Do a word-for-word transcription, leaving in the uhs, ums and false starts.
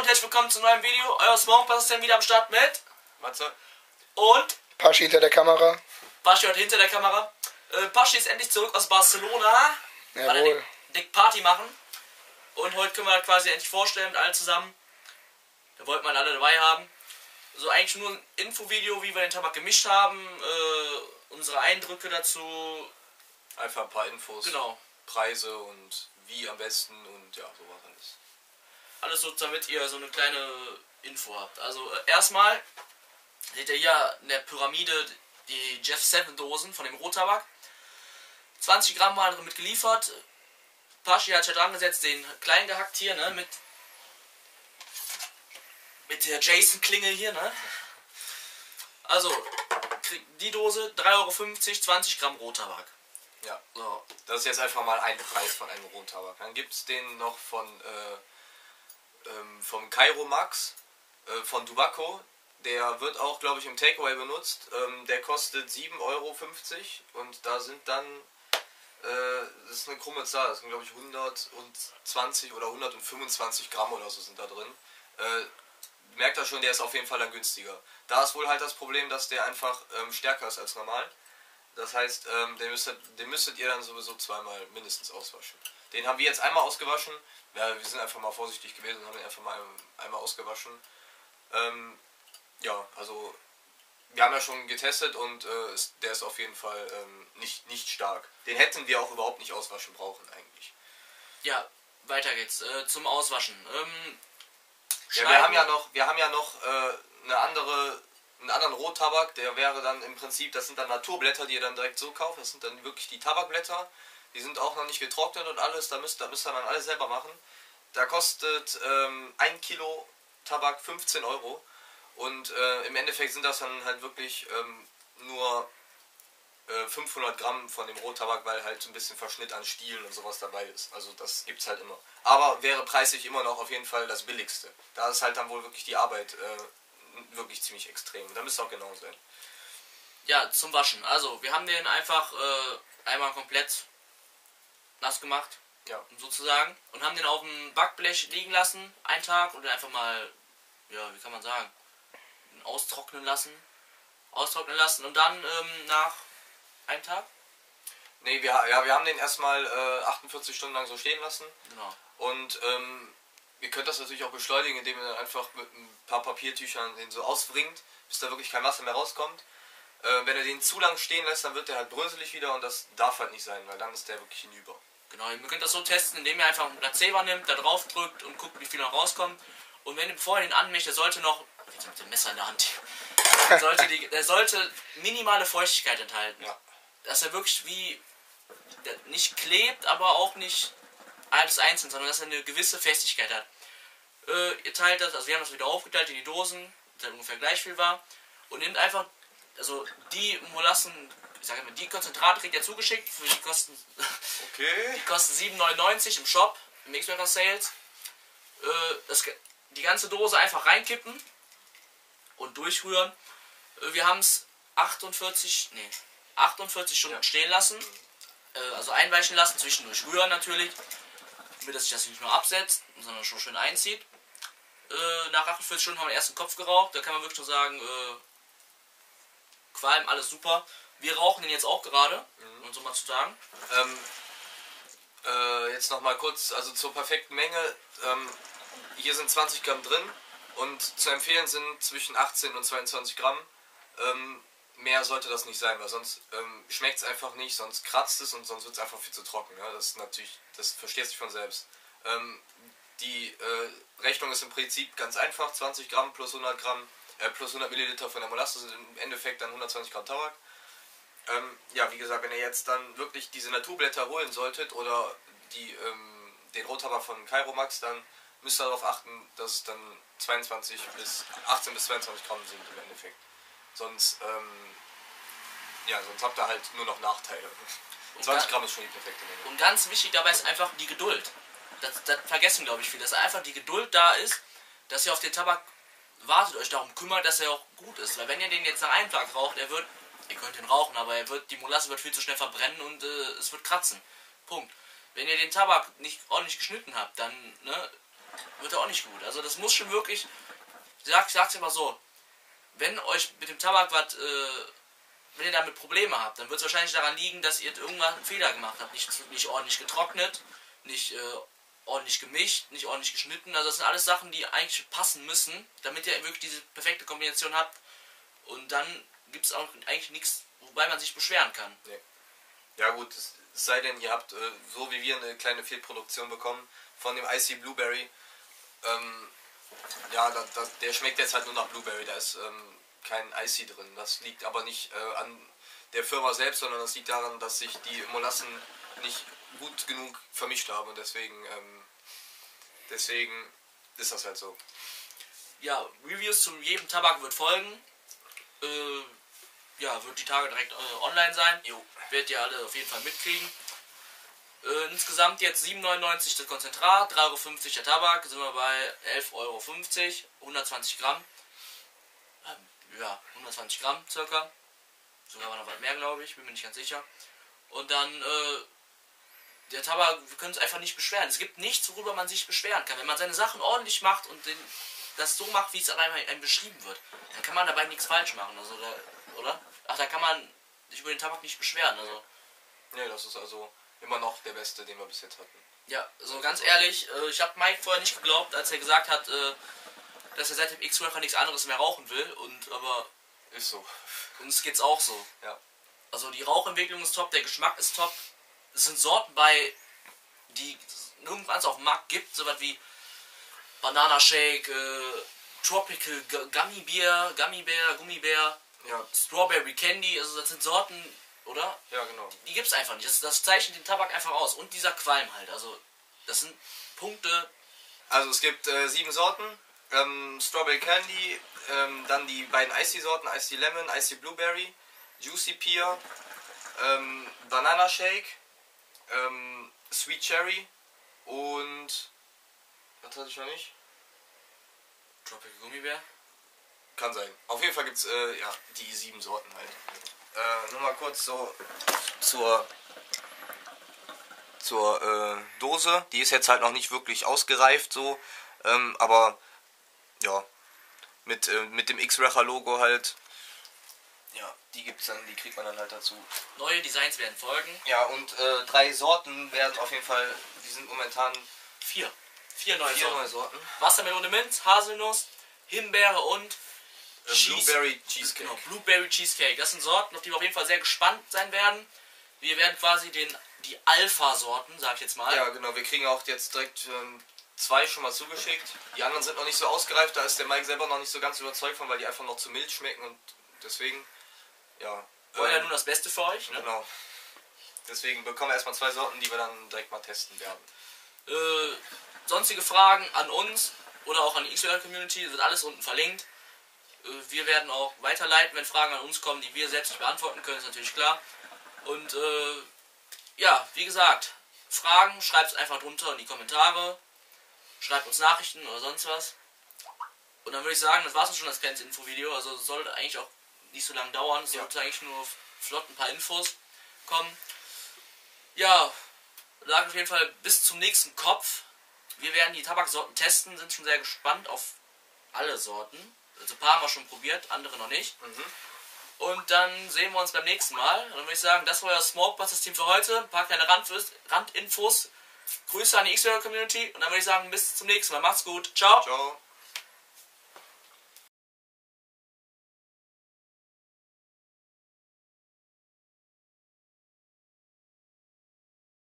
und herzlich willkommen zu einem neuen Video. Euer Smoke ist dann wieder am Start mit Matze und Paschi hinter der Kamera. Paschi heute hinter der Kamera. Äh, Paschi ist endlich zurück aus Barcelona. Jawohl. War dick, dick Party machen. Und heute können wir quasi endlich vorstellen mit allen zusammen. Da wollten wir alle dabei haben. So eigentlich nur ein Infovideo, wie wir den Tabak gemischt haben. Äh, unsere Eindrücke dazu. Einfach ein paar Infos. Genau. Preise und wie am besten und ja, sowas alles. Alles so, damit ihr so eine kleine Info habt. Also äh, erstmal seht ihr hier in der Pyramide die Jeff sieben Dosen von dem Rottabak. zwanzig Gramm waren damit geliefert. Paschi hat ja dran gesetzt, den klein gehackt hier, ne, mit mit der Jason-Klinge hier, ne. Also, die Dose drei Euro fünfzig, zwanzig Gramm Rottabak. Ja, so. Das ist jetzt einfach mal ein Preis von einem Rottabak. Dann gibt es den noch von äh, ähm, vom Cairo Max, äh, von Tobacco. Der wird auch, glaube ich, im Takeaway benutzt. Ähm, der kostet sieben Euro fünfzig und da sind dann, äh, das ist eine krumme Zahl, das sind, glaube ich, hundertzwanzig oder hundertfünfundzwanzig Gramm oder so sind da drin. Äh, merkt ihr schon, der ist auf jeden Fall dann günstiger. Da ist wohl halt das Problem, dass der einfach ähm, stärker ist als normal. Das heißt, ähm, den, müsstet, den müsstet ihr dann sowieso zweimal mindestens auswaschen. Den haben wir jetzt einmal ausgewaschen. Ja, wir sind einfach mal vorsichtig gewesen und haben ihn einfach mal einmal ausgewaschen. Ähm, ja, also wir haben ja schon getestet und äh, ist, der ist auf jeden Fall ähm, nicht, nicht stark. Den hätten wir auch überhaupt nicht auswaschen brauchen eigentlich. Ja, weiter geht's. Äh, zum Auswaschen. Ähm, ja, wir haben ja noch, wir haben ja noch äh, eine andere... einen anderen Rottabak, der wäre dann im Prinzip, das sind dann Naturblätter, die ihr dann direkt so kauft, das sind dann wirklich die Tabakblätter, die sind auch noch nicht getrocknet und alles, da müsst, da müsst ihr dann alles selber machen. Da kostet ähm, ein Kilo Tabak fünfzehn Euro und äh, im Endeffekt sind das dann halt wirklich ähm, nur äh, fünfhundert Gramm von dem Rottabak, weil halt so ein bisschen Verschnitt an Stielen und sowas dabei ist, also das gibt's halt immer. Aber wäre preislich immer noch auf jeden Fall das billigste, da ist halt dann wohl wirklich die Arbeit äh, wirklich ziemlich extrem. Da müsste auch genau sein. Ja, zum Waschen. Also, wir haben den einfach äh, einmal komplett nass gemacht, ja, sozusagen, und haben den auf dem Backblech liegen lassen, einen Tag, und einfach mal, ja, wie kann man sagen, austrocknen lassen. Austrocknen lassen und dann ähm, nach einem Tag? Ne, wir, ja, wir haben den erstmal äh, achtundvierzig Stunden lang so stehen lassen. Genau. Und ähm, ihr könnt das natürlich auch beschleunigen, indem ihr dann einfach mit ein paar Papiertüchern den so ausbringt, bis da wirklich kein Wasser mehr rauskommt. Äh, wenn ihr den zu lang stehen lässt, dann wird der halt bröselig wieder und das darf halt nicht sein, weil dann ist der wirklich hinüber. Genau, ihr könnt das so testen, indem ihr einfach einen Placebo nimmt, da drauf drückt und guckt, wie viel noch rauskommt. Und wenn ihr, bevor ihr den anmischt, der sollte noch, jetzt mit dem Messer in der Hand, der sollte, die, der sollte minimale Feuchtigkeit enthalten. Ja. Dass er wirklich wie, der nicht klebt, aber auch nicht alles einzeln, sondern dass er eine gewisse Festigkeit hat. Äh, ihr teilt das, also wir haben das wieder aufgeteilt in die Dosen, das ungefähr gleich viel war, und nehmt einfach, also die Molassen, ich sage immer, die Konzentrate kriegt ihr zugeschickt, für die kosten, okay. die kosten sieben neunundneunzig im Shop, im X-Maker Sales. Äh, das, die ganze Dose einfach reinkippen und durchrühren. Äh, wir haben es achtundvierzig, nee, achtundvierzig Stunden ja. stehen lassen, äh, also einweichen lassen, zwischendurch rühren natürlich, damit sich das nicht nur absetzt, sondern schon schön einzieht. Äh, nach achtundvierzig Stunden haben wir den ersten Kopf geraucht, da kann man wirklich nur sagen, äh, Qualm, alles super. Wir rauchen den jetzt auch gerade, mhm. um so mal zu sagen. Ähm, äh, jetzt nochmal kurz, also zur perfekten Menge, ähm, hier sind zwanzig Gramm drin und zu empfehlen sind zwischen achtzehn und zweiundzwanzig Gramm. Ähm, mehr sollte das nicht sein, weil sonst ähm, schmeckt es einfach nicht, sonst kratzt es und sonst wird es einfach viel zu trocken. Ja? Das ist natürlich, das versteht sich von selbst. Ähm, die äh, Rechnung ist im Prinzip ganz einfach, zwanzig Gramm plus hundert Gramm, äh, plus hundert Milliliter von der Molasse sind im Endeffekt dann hundertzwanzig Gramm Tabak. Ähm, ja, wie gesagt, wenn ihr jetzt dann wirklich diese Naturblätter holen solltet oder die, ähm, den Rottabak von Cairo Max, dann müsst ihr darauf achten, dass es dann zweiundzwanzig bis achtzehn bis zweiundzwanzig Gramm sind im Endeffekt. Sonst, ähm, ja, sonst habt ihr halt nur noch Nachteile. Und zwanzig Gramm ist schon die perfekte Menge. Und ganz wichtig dabei ist einfach die Geduld. Das, das vergessen, glaube ich, viele, dass einfach die Geduld da ist, dass ihr auf den Tabak wartet, euch darum kümmert, dass er auch gut ist. Weil wenn ihr den jetzt nach einem Tag raucht, er wird, ihr könnt ihn rauchen, aber er wird, die Molasse wird viel zu schnell verbrennen und äh, es wird kratzen. Punkt. Wenn ihr den Tabak nicht ordentlich geschnitten habt, dann ne, wird er auch nicht gut. Also das muss schon wirklich, ich sag, ich sag's immer so, wenn euch mit dem Tabak was, äh, wenn ihr damit Probleme habt, dann wird es wahrscheinlich daran liegen, dass ihr irgendwann einen Fehler gemacht habt. Nicht, nicht ordentlich getrocknet, nicht äh, ordentlich gemischt, nicht ordentlich geschnitten. Also das sind alles Sachen, die eigentlich passen müssen, damit ihr wirklich diese perfekte Kombination habt. Und dann gibt es auch eigentlich nichts, wobei man sich beschweren kann. Nee. Ja gut, es sei denn, ihr habt, äh, so wie wir, eine kleine Fehlproduktion bekommen von dem Icy Blueberry. Ähm, ja, da, da, der schmeckt jetzt halt nur nach Blueberry, da ist ähm, kein Icy drin. Das liegt aber nicht äh, an der Firma selbst, sondern das liegt daran, dass sich die Molassen nicht gut genug vermischt haben und deswegen, ähm, deswegen ist das halt so. Ja, Reviews zu jedem Tabak wird folgen. Äh, ja, wird die Tage direkt äh, online sein. Jo. Werdet ihr alle auf jeden Fall mitkriegen. Äh, insgesamt jetzt sieben neunundneunzig das Konzentrat, drei Euro fünfzig der Tabak, sind wir bei elf Euro fünfzig, hundertzwanzig Gramm. Ähm, ja, hundertzwanzig Gramm circa. Sogar noch was mehr, glaube ich, bin mir nicht ganz sicher. Und dann, äh, der Tabak, wir können uns einfach nicht beschweren. Es gibt nichts, worüber man sich beschweren kann. Wenn man seine Sachen ordentlich macht und den, das so macht, wie es einem, einem beschrieben wird, dann kann man dabei nichts falsch machen. Also da, oder? Ach, da kann man sich über den Tabak nicht beschweren. Also. Ja, das ist also immer noch der beste, den wir bis jetzt hatten. Ja, also ganz ehrlich, äh, ich habe Mike vorher nicht geglaubt, als er gesagt hat, äh, dass er seit dem X-Worker nichts anderes mehr rauchen will. Und aber ist so. Uns geht's auch so. Ja. Also die Rauchentwicklung ist top, der Geschmack ist top. Es sind Sorten bei, die nirgendwo auf dem Markt gibt, sowas wie Banana Shake, äh, Tropical Gummy Bear, Gummy Bear, Gummibär, ja. Strawberry Candy, also das sind Sorten, oder? Ja, genau. Die gibt's einfach nicht. Das, das zeichnet den Tabak einfach aus. Und dieser Qualm halt. Also das sind Punkte. Also es gibt äh, sieben Sorten. Ähm, Strawberry Candy, ähm, dann die beiden Icy-Sorten, Icy Lemon, Icy Blueberry, Juicy Pear, ähm, Banana Shake, ähm, Sweet Cherry und was hatte ich noch nicht? Tropical Gummibär? Kann sein. Auf jeden Fall gibt es äh, ja, die sieben Sorten halt. Äh, nur mal kurz so zur, zur äh, Dose. Die ist jetzt halt noch nicht wirklich ausgereift so, ähm, aber ja, mit, äh, mit dem X-Racher-Logo halt. Ja, die gibt's dann, die kriegt man dann halt dazu. Neue Designs werden folgen. Ja, und äh, drei Sorten werden auf jeden Fall, die sind momentan vier. Vier neue vier Sorten. neue Sorten. Wassermelone Minz, Haselnuss, Himbeere und Äh, Blueberry Cheesecake. Genau, Blueberry Cheesecake. Das sind Sorten, auf die wir auf jeden Fall sehr gespannt sein werden. Wir werden quasi den, die Alpha-Sorten, sag ich jetzt mal. Ja, genau, wir kriegen auch jetzt direkt ähm, zwei schon mal zugeschickt. Die anderen sind noch nicht so ausgereift, da ist der Mike selber noch nicht so ganz überzeugt von, weil die einfach noch zu mild schmecken und deswegen, ja. Wollen ja ähm, nun das Beste für euch, ne? Genau. Deswegen bekommen wir erstmal zwei Sorten, die wir dann direkt mal testen werden. Äh, sonstige Fragen an uns oder auch an die X-Community, wird alles unten verlinkt. Äh, wir werden auch weiterleiten, wenn Fragen an uns kommen, die wir selbst nicht beantworten können, ist natürlich klar. Und äh, ja, wie gesagt, Fragen, schreibt es einfach drunter in die Kommentare. Schreibt uns Nachrichten oder sonst was. Und dann würde ich sagen, das war es schon, das kleine Infovideo. Also es sollte eigentlich auch nicht so lange dauern. Es sollte ja eigentlich nur flott ein paar Infos kommen. Ja, sage auf jeden Fall bis zum nächsten Kopf. Wir werden die Tabaksorten testen, sind schon sehr gespannt auf alle Sorten. Also ein paar haben wir schon probiert, andere noch nicht. Mhm. Und dann sehen wir uns beim nächsten Mal. Und dann würde ich sagen, das war euer Smokebusters-Team für heute. Ein paar kleine Randfos, Randinfos. Grüße an die X-Community. Und dann würde ich sagen, bis zum nächsten Mal. Macht's gut. Ciao. Ciao.